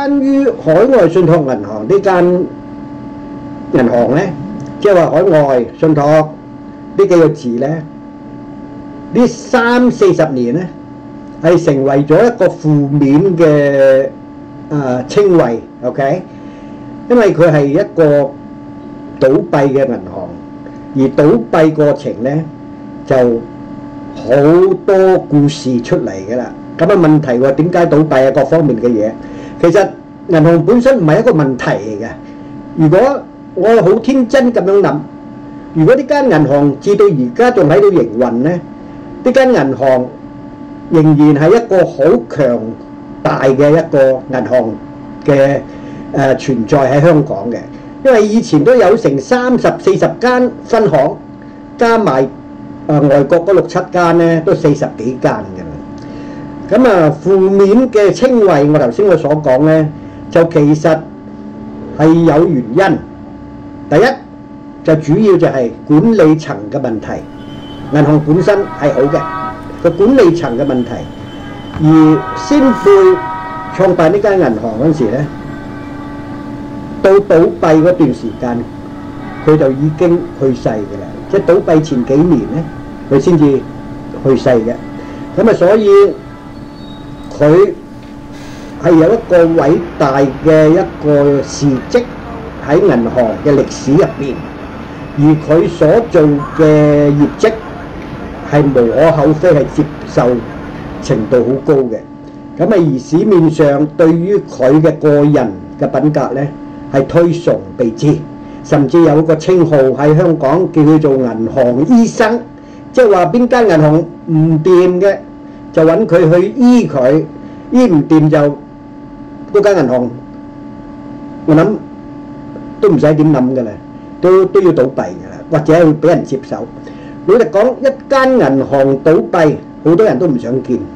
關於海外信託銀行呢間銀行咧，即係話海外信託呢幾個字咧，呢30-40年咧係成為咗一個負面嘅稱謂 ，OK？ 因為佢係一個倒閉嘅銀行，而倒閉過程咧就好多故事出嚟㗎啦。咁啊問題喎，點解倒閉啊？各方面嘅嘢，其實銀行本身唔係一個問題嚟嘅。如果我好天真咁樣諗，如果呢間銀行至到而家仲喺度營運咧，呢間銀行仍然係一個好強大嘅一個銀行嘅存在喺香港嘅，因為以前都有成30-40間分行，加埋外國嗰6-7間咧，都40幾間嘅。咁啊，負面嘅稱謂，我頭先所講咧，就其實係有原因。第一就主要就係管理層嘅問題，銀行本身係好嘅，個管理層嘅問題。而先輩創辦呢間銀行嗰陣時咧，到倒閉嗰段時間，佢就已經去世嘅啦。即係倒閉前幾年咧，佢先至去世嘅。咁啊，所以佢係有一個偉大嘅一個事蹟喺銀行嘅歷史入邊，而佢所做嘅業績係無可厚非，係接受程度好高嘅。咁啊，而市面上對於佢嘅個人嘅品格咧係推崇備至，甚至有個稱號喺香港叫佢做銀行醫生，即係話邊間銀行唔掂嘅就揾佢去醫佢，醫唔掂就嗰間銀行，我諗都唔使點諗㗎啦，都要倒閉㗎啦，或者會俾人接手。老實講，一間銀行倒閉，好多人都唔想見。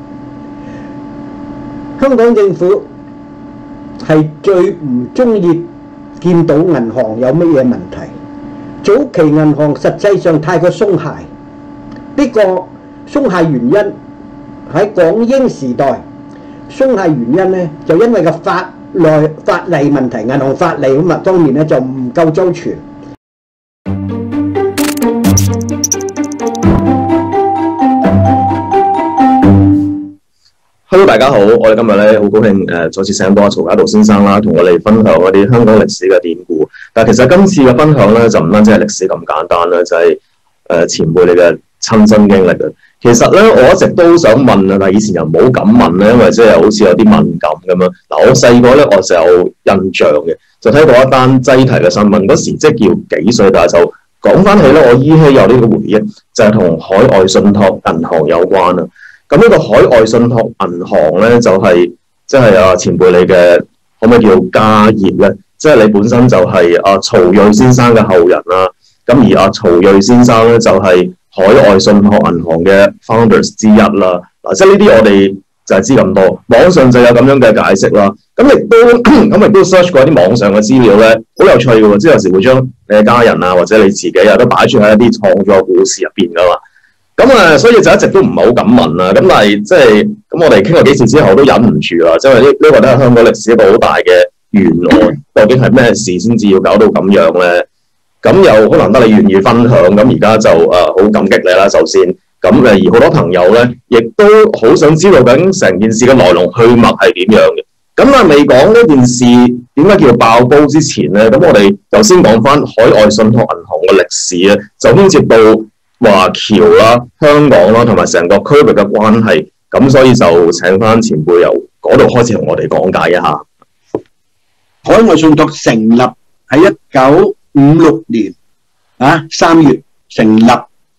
香港政府係最唔中意見到銀行有乜嘢問題。早期銀行實際上太過鬆懈，呢個鬆懈原因喺港英時代，鬆懈原因咧就因為個法例問題，銀行法例咁啊方面咧就唔夠周全。 Hello， 大家好，我哋今日咧好高興再次請到阿曹家道先生啦，同我哋分享一啲香港歷史嘅典故。但係其實今次嘅分享咧就唔單止係歷史咁簡單啦，就係前輩你嘅親身經歷嘅。其實咧我一直都想問啊，但係以前又唔好敢問咧，因為即係好似有啲敏感咁樣。嗱，我細個咧我就有印象嘅，就睇過一單擠提嘅新聞，嗰時即係叫幾歲，但係就講翻起咧，我依稀有呢個回憶，就係同海外信託銀行有關啊。咁呢個海外信託銀行咧，就係即係啊前輩你嘅可唔可以叫家業咧？即係你本身就係阿曹睿先生嘅後人啦。咁而阿曹睿先生咧就係海外信託銀行嘅 founders 之一啦。嗱，即係呢啲我哋就係知咁多，網上就有咁樣嘅解釋啦。咁亦都 search 過啲網上嘅資料咧，好有趣嘅喎。即係有時會將你嘅家人啊，或者你自己啊，都擺出喺一啲創作故事入邊噶嘛。咁所以就一直都唔係好敢問啦。咁但係即係咁，我哋傾過幾次之後都忍唔住啦，因為呢個都係香港歷史一個好大嘅懸案，究竟係咩事先至要搞到咁樣咧？咁又可能得你願意分享，咁而家就好感激你啦，首先。咁而好多朋友咧，亦都好想知道究竟成件事嘅來龍去脈係點樣嘅。咁未講呢件事點解叫爆煲之前咧，咁我哋就先講翻海外信託銀行嘅歷史咧，就牽涉到華僑啦、香港啦，同埋成個區域嘅關係，咁所以就請翻前輩由嗰度開始同我哋講解一下。 海外信託成立喺1956年3月成立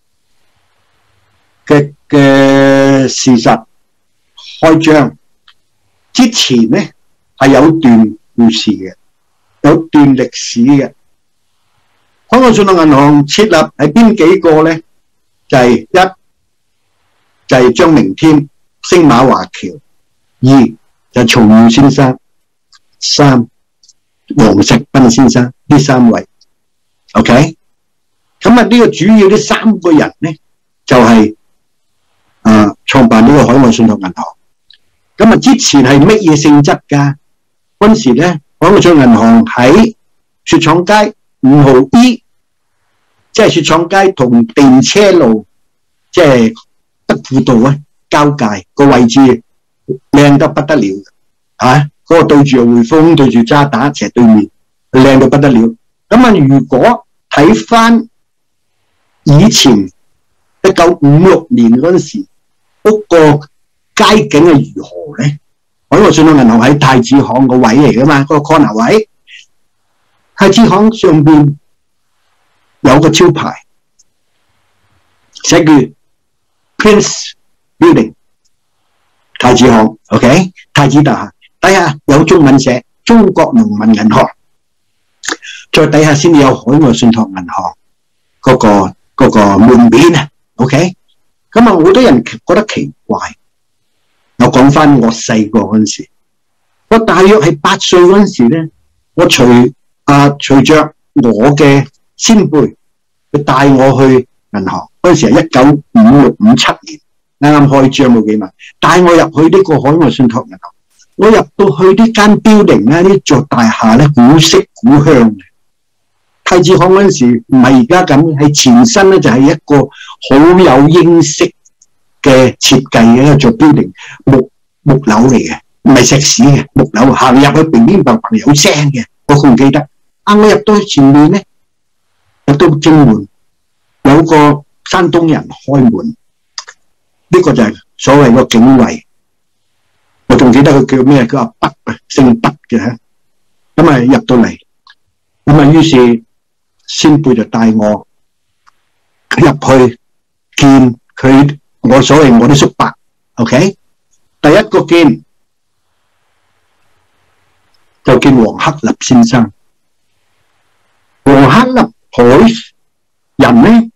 嘅事實開張之前咧係有段故事嘅，有段歷史嘅。海外信託銀行設立係邊幾個咧？就係一就係張明添、星馬華僑；二就係曹睿先生；三黃石斌先生。呢三位 ，OK。咁呢個主要呢三個人咧，就係創辦呢個海外信託銀行。咁之前係乜嘢性質㗎？ 嗰陣時咧，海外信託銀行喺雪廠街5號 E， 即係雪廠街同電車路，即係德輔道啊交界個位置，靚得不得了啊！嗰個對住匯豐，對住渣打斜對面，靚到不得了。咁啊，如果睇翻以前1956年嗰陣時，嗰個街景係如何咧？海外信託銀行喺太子行個位嚟噶嘛，嗰個 corner 位。太子行上邊有個招牌，寫住 Prince Building 太子行 ，OK 太子大廈，底下有中文寫中國農民銀行，再底下先有海外信託銀行嗰個門面啊 ，OK。咁啊，好多人覺得奇怪。我講翻我細個嗰陣時，我大約係8歲嗰陣時咧，我隨着我嘅先輩，佢帶我去銀行。嗰陣時係1956、57年，啱啱開張冇幾耐，帶我入去呢個海外信託銀行。我入到去呢間 building 咧，呢座大廈咧，古色古香嘅。太子行嗰陣時唔係而家咁，係前身咧就係一個好有英式嘅設計嘅一座 building， 木樓嚟嘅，唔係石屎嘅木樓，行入去邊邊白白有聲嘅，我仲記得。我入到去前面咧，入到正門，有個山東人開門，呢個就係所謂個警衛。我仲記得佢叫咩？佢話北啊，姓北嘅嚇。咁啊入到嚟，咁啊於是先輩就帶我入去見佢。我所謂我啲叔伯 ，OK， 第一個見就見黃克立先生。黃克立海人呢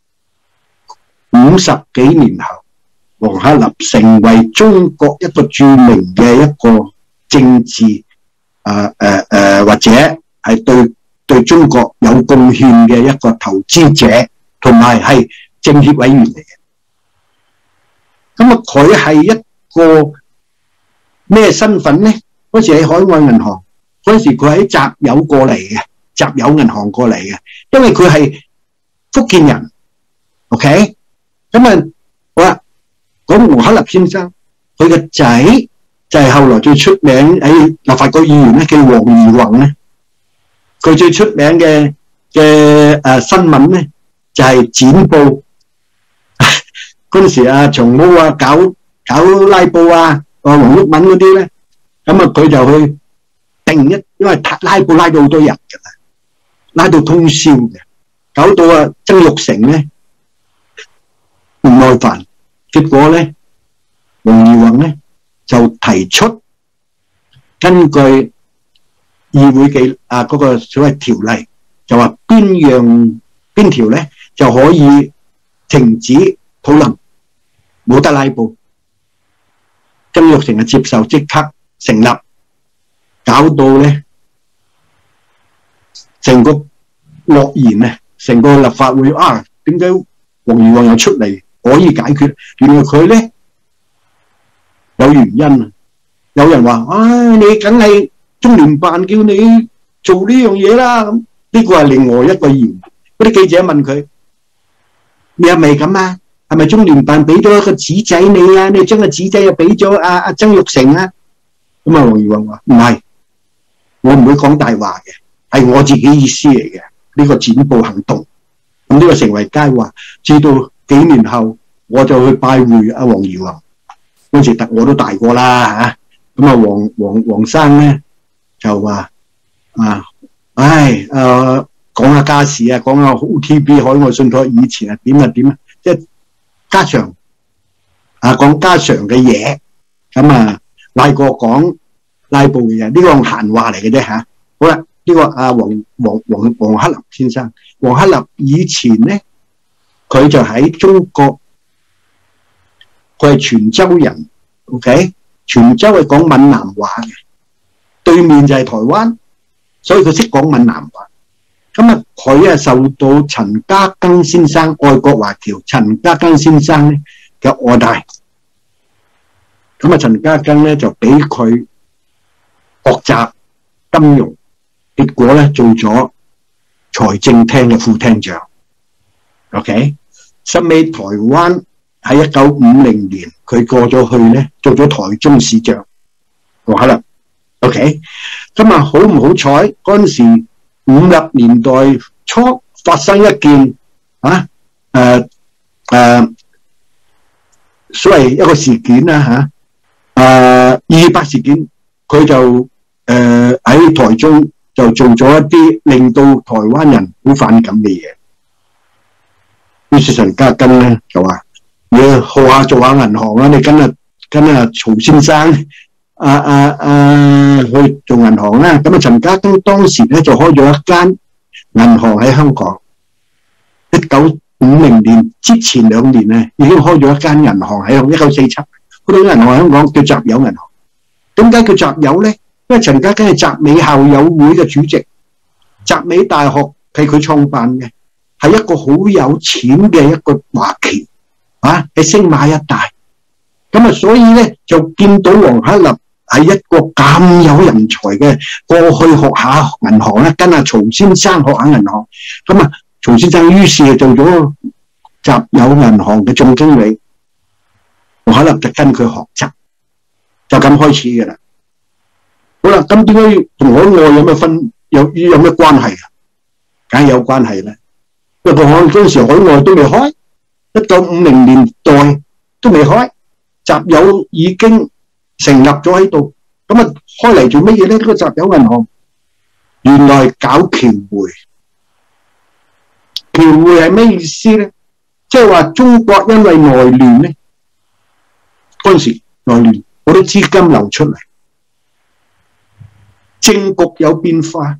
，50幾年後，黃克立成為中國一個著名嘅一個政治或者係對中國有貢獻嘅一個投資者，同埋係政協委員嚟嘅。咁啊，佢係一個咩身份咧？嗰時喺海外銀行，嗰時佢喺集友過嚟嘅，集友銀行過嚟嘅，因為佢係福建人 ，OK？ 咁啊，好啦，講黃克立先生，佢嘅仔就係後來最出名喺立法局議員咧，叫黃宜宏咧。佢最出名嘅新聞咧，就係剪報。嗰陣時啊，長毛啊，搞拉布啊，黃毓民嗰啲咧，咁啊佢就去定因為拉布拉到好多人㗎啦，拉到通宵嘅，搞到啊曾鈺成咧唔耐煩，結果咧黃宜宏咧就提出根據議會嘅嗰個所謂條例，就話邊條咧就可以停止討論。冇得拉布，曾鈺成就接受，即刻成立，搞到咧成個愕然啊！成個立法會啊，點解黃宜宏又出嚟可以解決？原來佢咧有原因啊！有人話：你梗係中聯辦叫你做呢樣嘢啦。咁呢個係另外一個言。嗰啲記者問佢：你係咪咁啊？係咪中聯辦俾咗一個紙仔你啊？你將個紙仔又俾咗阿曾鈺成啊？咁啊，黃宜宏話唔係，我唔會講大話嘅，係我自己意思嚟嘅。呢個剪報行動，咁呢個成為佳話。至到幾年後，我就去拜會阿黃宜宏。嗰時我都大過啦嚇。咁啊，黃生咧就話講下家事啊，講下 OTB 海外信託以前係點啊，即係家常講家常嘅嘢，咁啊賴過講拉布嘅嘢，呢個閒話嚟嘅啫嚇。好啦，呢個黃克立先生，黃克立以前咧，佢就喺中國，佢係泉州人 ，OK？ 泉州係講閩南話嘅，對面就係台灣，所以佢識講閩南話。咁啊，佢受到陳嘉庚先生愛國華僑陳嘉庚先生咧嘅愛戴。咁啊，陳嘉庚咧就俾佢學習金融，結果咧做咗財政廳嘅副廳長。OK， 收尾台灣喺1950年佢過咗去咧，做咗台中市長。好啦 ，OK， 咁啊好唔好彩？嗰陣時50年代初發生一件所謂一個事件啦228事件，佢就喺台中就做咗一啲令到台灣人好反感嘅嘢。於是陳嘉庚咧就話：你好下做下銀行啦，你跟曹先生去做銀行啦。咁啊，陳嘉庚當時咧就開咗一間銀行喺香港。1950年之前2年咧，已經開咗一間銀行喺1947，嗰間銀行喺香港叫集友銀行。點解叫集友咧？因為陳嘉庚係集美校友會嘅主席，集美大學係佢創辦嘅，係一個好有錢嘅一個華僑喺星馬一帶。咁啊，所以咧就見到黃克立係一個咁有人才嘅，過去學下銀行咧，跟阿曹先生學下銀行。咁啊，曹先生於是就做咗集友銀行嘅總經理，黃克立就跟佢學習，就咁開始嘅啦。好啦，咁點解同海外有咩關係啊？梗係有關係啦。因為嗰陣時海外都未開，1950年代都未開，集友已經成立咗喺度。咁啊，開嚟做乜嘢咧？呢個集友銀行原來搞僑匯。僑匯係咩意思咧？即係話中國因為內亂咧，嗰陣時內亂，好多資金流出嚟。政局有變化，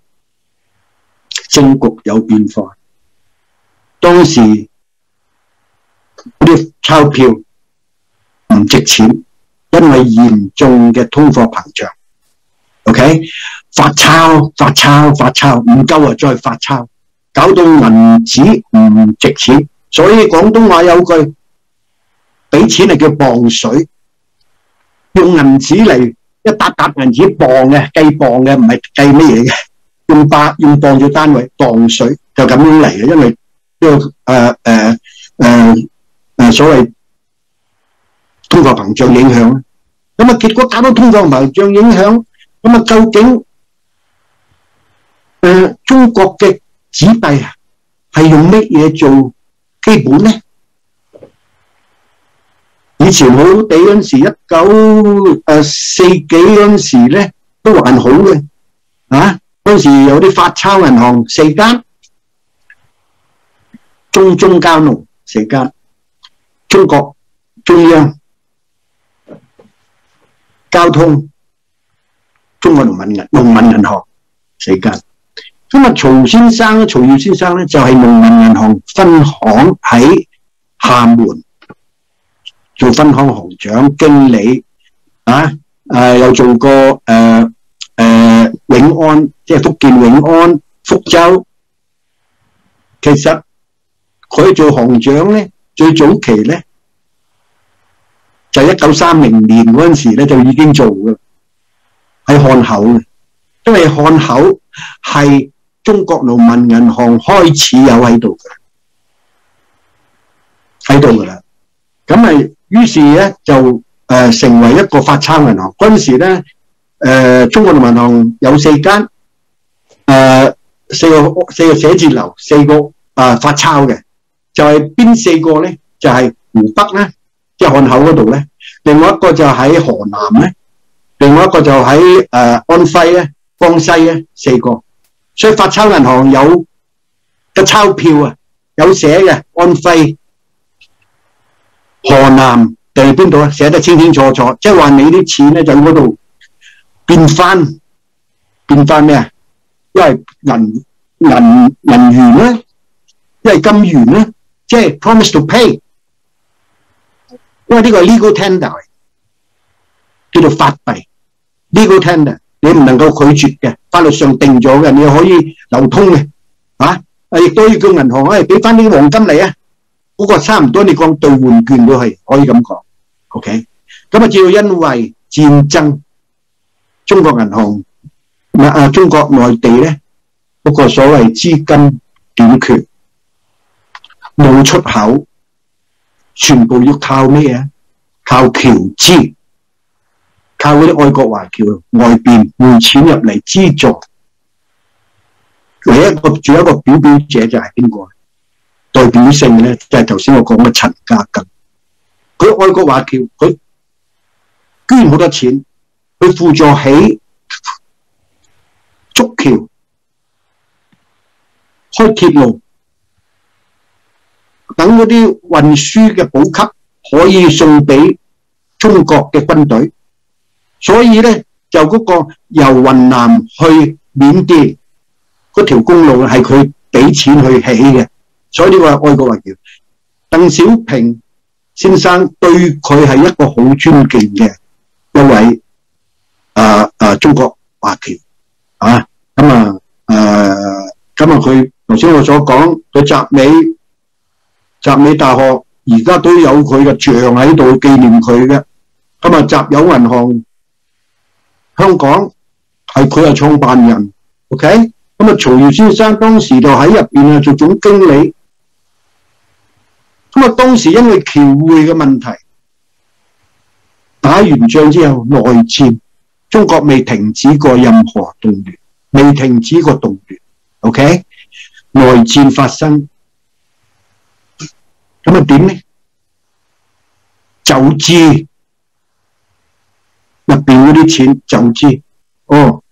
當時嗰啲鈔票唔值錢，因為嚴重嘅通貨膨脹。OK， 發鈔唔夠啊，再發鈔，搞到銀紙唔值錢。所以廣東話有句，俾錢係叫磅水，用銀紙嚟。一沓銀紙磅嘅，計磅嘅，唔係計乜嘢嘅，用磅做單位，磅水就咁樣嚟嘅。因為呢個所謂通貨膨脹影響，咁啊結果搞到通貨膨脹影響，咁啊究竟中國嘅紙幣係用乜嘢做基本咧？以前好地嗰陣時，1940幾嗰陣時咧都還好嘅，嗰陣時有啲發鈔銀行4間，中交農4間，中國中央、交通、中國農民銀行4間。咁啊，曹耀先生咧就係農民銀行分行喺廈門。做分行行長、經理，又做過永安，即係福建永安、福州。其實佢做行長咧，最早期咧就1930年嗰陣時咧就已經做嘅，喺漢口嘅，因為漢口係中國農民銀行開始有喺度㗎啦，咁咪。於是咧就成為一個發鈔銀行。嗰陣時咧，中國農民銀行有4間，四個寫字樓，4個發鈔嘅，就係邊4個咧？就係湖北咧，即係漢口嗰度咧；另外一個就喺河南咧；另外一個就喺安徽咧、江西咧，4個。所以發鈔銀行有個鈔票啊，有寫嘅安徽。河南定係邊度啊？寫得清清楚楚，即係話你啲錢咧就喺嗰度變翻咩啊？因為銀元咧，因為金元咧，即係 promise to pay。因為呢個係 legal tender， 叫做法幣 legal tender， 你唔能夠拒絕嘅，法律上定咗嘅，你可以流通嘅，亦都要叫銀行俾翻啲黃金嚟啊！嗰個差唔多，你講兌換券都係可以咁講 ，OK？ 咁啊，只要因為戰爭，中國銀行中國內地咧嗰個所謂資金短缺，冇出口，全部要靠咩啊？靠僑資，靠嗰啲愛國華僑外邊匯錢入嚟資助。仲有一個表者就係邊個？代表性咧就係頭先我講嘅陳嘉庚。佢愛國華僑，佢捐好多錢，佢輔助起築橋、開鐵路，等嗰啲運輸嘅補給可以送俾中國嘅軍隊。所以咧就嗰個由雲南去緬甸嗰條公路係佢俾錢去起嘅。所以呢個係愛國華僑。鄧小平先生對佢係一個好尊敬嘅一位中國華僑啊。咁佢頭先我所講，佢集美大學而家都有佢嘅像喺度紀念佢嘅。集友銀行香港係佢係創辦人 ，OK？ 曹禺先生當時就喺入邊做總經理。當時因為僑匯嘅問題，打完仗之後內戰，中國未停止過任何動亂，未停止過動亂 ，OK？ 內戰發生，點呢？走資入邊嗰啲錢走資，